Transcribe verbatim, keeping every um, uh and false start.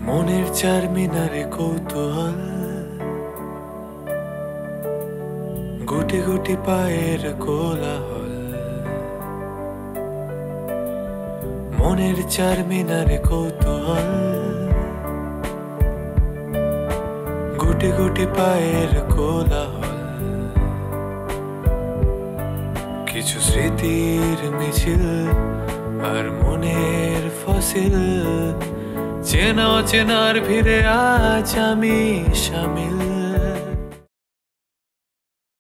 মনের চার মিনারে কৌতূহল, গুটি গুটি পায়ের কোলাহল। মনের চার মিনারে কৌতূহল, গুটি গুটি পায়ের কোলাহল। কিছু স্মৃতির মিছিল আর মনের ফসিল, চেনা চেনার ভিড়ে আজ আমি শামিল।